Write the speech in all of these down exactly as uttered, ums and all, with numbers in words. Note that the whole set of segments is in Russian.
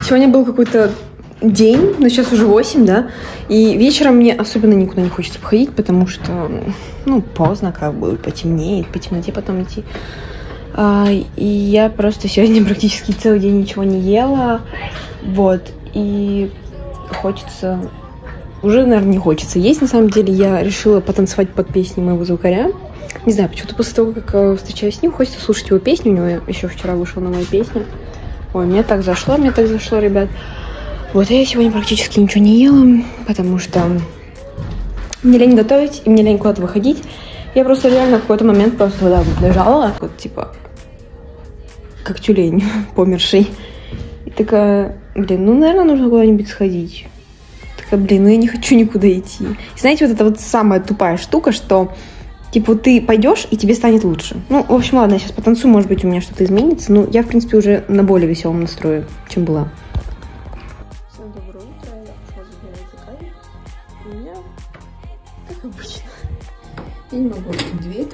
Сегодня был какой-то день, но сейчас уже восемь, да, и вечером мне особенно никуда не хочется походить, потому что, ну, поздно, как бы, потемнеет, по темноте потом идти. А, и я просто сегодня практически целый день ничего не ела, вот, и хочется, уже, наверное, не хочется есть, на самом деле. Я решила потанцевать под песни моего звукаря. Не знаю, почему-то после того, как встречаюсь с ним, хочется слушать его песню. У него еще вчера вышла новая песня. Ой, мне так зашло, мне так зашло, ребят. Вот, я сегодня практически ничего не ела, потому что мне лень готовить, и мне лень куда-то выходить. Я просто реально в какой-то момент просто вот так вот лежала, вот типа, как тюлень померший. И такая, блин, ну, наверное, нужно куда-нибудь сходить. Такая, блин, ну я не хочу никуда идти. И знаете, вот это вот самая тупая штука, что, типа, ты пойдешь, и тебе станет лучше. Ну, в общем, ладно, я сейчас потанцую, может быть, у меня что-то изменится. Но я, в принципе, уже на более веселом настрое, чем была. Всем доброе утро, я пошла забирать заказ. У меня, как обычно, я не могу открыть дверь.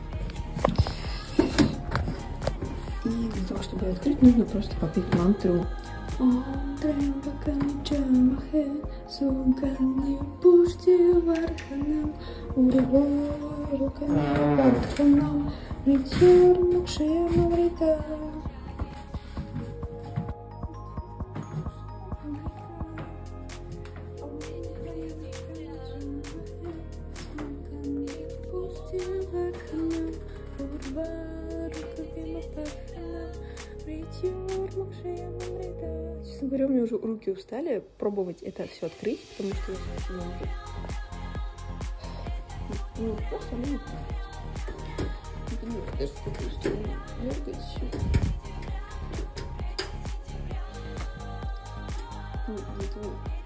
И для того, чтобы ее открыть, нужно просто попить мантру. Честно говоря, у меня уже руки устали пробовать это все открыть, потому что я сейчас не могу. Ну, просто не могу. Блин, даже такую сторону дергать еще. Ну, для того,